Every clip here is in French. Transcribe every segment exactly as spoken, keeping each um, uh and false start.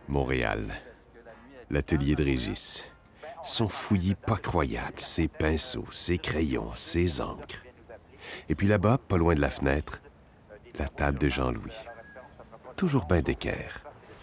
Montréal. L'atelier de Régis. Son fouillis pas croyable, ses pinceaux, ses crayons, ses encres. Et puis là-bas, pas loin de la fenêtre, la table de Jean-Louis. Toujours bien d'équerre.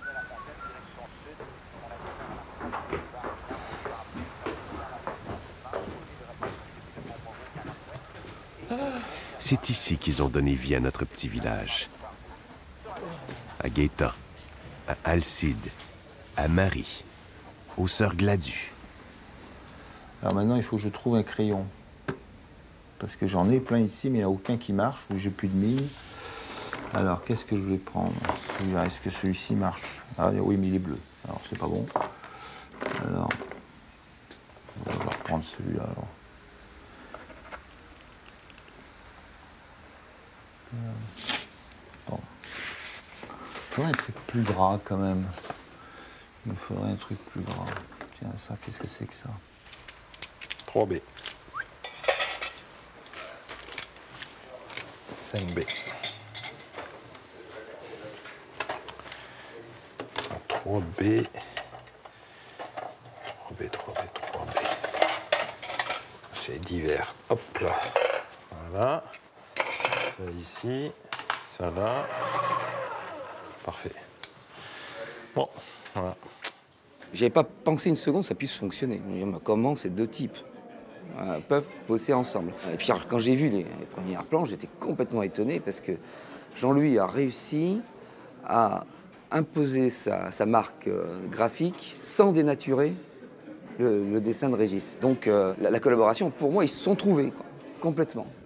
C'est ici qu'ils ont donné vie à notre petit village. À Gaétan, à Alcide, à Marie, aux sœurs Gladu. Alors maintenant, il faut que je trouve un crayon. Parce que j'en ai plein ici, mais il n'y en a aucun qui marche, ou j'ai plus de mille. Alors, qu'est-ce que je vais prendre? Est-ce que celui-ci marche? Ah oui, mais il est bleu. Alors, c'est pas bon. Alors, on va reprendre celui-là, alors. Bon. Il faudrait un truc plus gras, quand même. Il me faudrait un truc plus gras. Tiens, ça, qu'est-ce que c'est que ça? trois B. cinq B. trois B. trois B, trois B, trois B. C'est divers. Hop là. Voilà. Ça ici. Ça là. Parfait. Bon, voilà. J'avais pas pensé une seconde que ça puisse fonctionner. Je me disais, comment ces deux types euh, peuvent bosser ensemble? Et puis alors, quand j'ai vu les, les premiers plans, j'étais complètement étonné parce que Jean-Louis a réussi à imposer sa, sa marque euh, graphique sans dénaturer le, le dessin de Régis. Donc euh, la, la collaboration, pour moi, ils se sont trouvés, quoi, complètement.